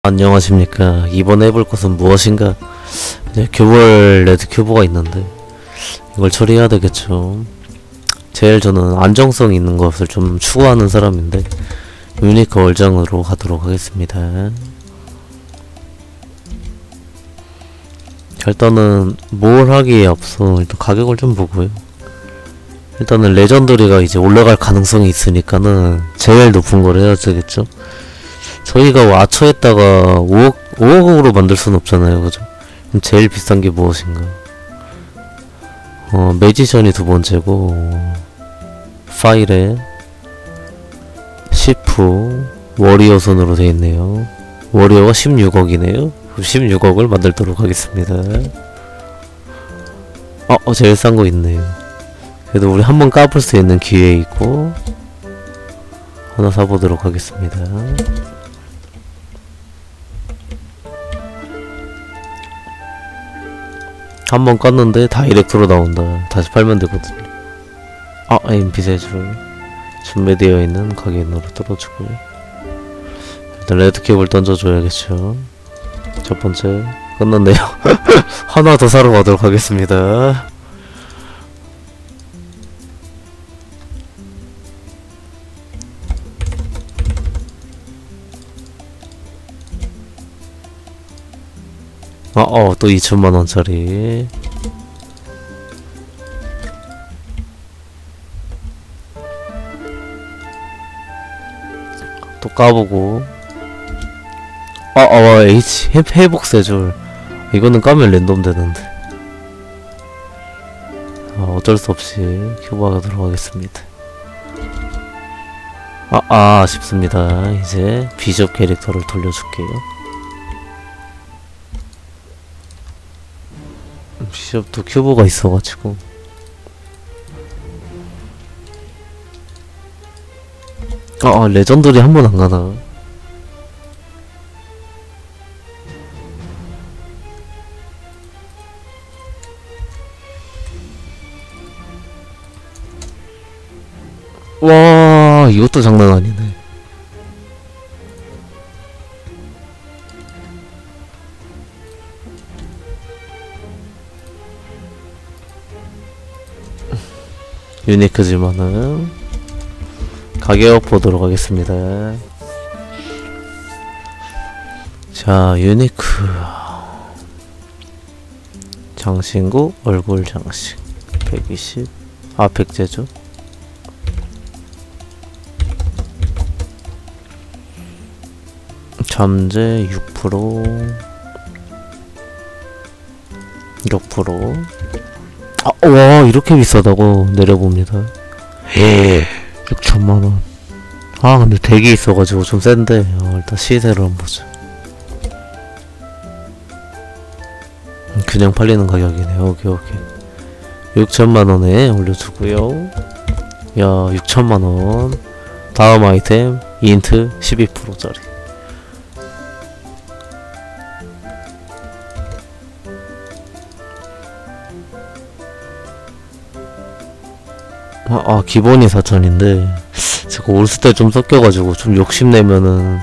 안녕하십니까. 이번에 해볼 것은 무엇인가? 이제 교벌 레드 큐브가 있는데 이걸 처리해야 되겠죠. 제일 저는 안정성 있는 것을 좀 추구하는 사람인데 유니크 월장으로 가도록 하겠습니다. 일단은 뭘 하기에 앞서 일단 가격을 좀 보고요. 일단은 레전더리가 이제 올라갈 가능성이 있으니까는 제일 높은 걸 해야 되겠죠. 저희가 아처에다가 5억으로 만들 수는 없잖아요, 그죠? 그럼 제일 비싼 게 무엇인가? 매지션이 두 번째고, 파일에, 시프, 워리어 손으로 되어있네요. 워리어가 16억이네요. 16억을 만들도록 하겠습니다. 제일 싼 거 있네요. 그래도 우리 한번 까볼 수 있는 기회 있고, 하나 사보도록 하겠습니다. 한번 깠는데 다이렉트로 나온다. 다시 팔면 되거든요. MP 세 줄 준비되어 있는 가게인으로 뚫어주고요. 일단 레드캡을 던져줘야겠죠. 첫 번째 끝났네요. 하나 더 사러 가도록 하겠습니다. 또 2천만원짜리. 또 까보고. 회복 세줄. 이거는 까면 랜덤 되는데. 어쩔 수 없이 큐브하가 들어가겠습니다. 아쉽습니다. 이제 비숍 캐릭터를 돌려줄게요. 비숍도 큐브가 있어가지고 레전드리 한 번 안 가나? 와, 이것도 장난 아니네. 유니크지만은 가격 보도록 하겠습니다. 자, 유니크 장신구 얼굴 장식 120 백제죠. 잠재 6% 6%. 와, 이렇게 비싸다고 내려봅니다. 6천만원. 근데 덱이 있어가지고 좀 센데, 일단 시세를 한번 보자. 그냥 팔리는 가격이네. 오케이. 6천만원에 올려주고요. 야, 6천만원. 다음 아이템, 인트 12%짜리. 기본이 4천인데 제가 올스테 좀 섞여가지고 좀 욕심내면은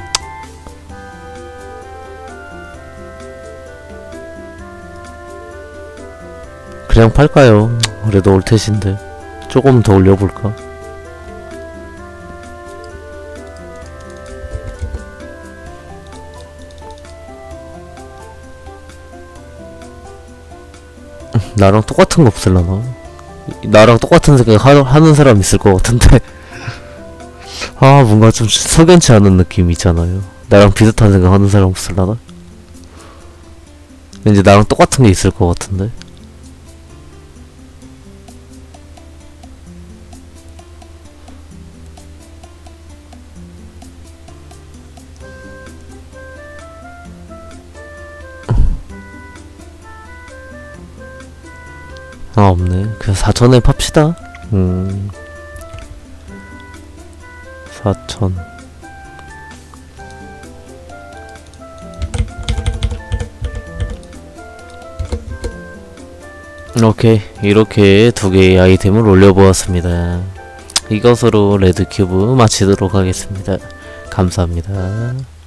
그냥 팔까요? 그래도 올텟인데 조금 더 올려볼까? 나랑 똑같은 거 없을라나? 나랑 똑같은 생각 하는 사람 있을 것 같은데 뭔가 좀 석연치 않은 느낌 있잖아요. 나랑 비슷한 생각 하는 사람 없을라나? 왠지 나랑 똑같은 게 있을 것 같은데. 없네. 그냥 4천에 팝시다. 4천. 오케이. 이렇게 두 개의 아이템을 올려보았습니다. 이것으로 레드큐브 마치도록 하겠습니다. 감사합니다.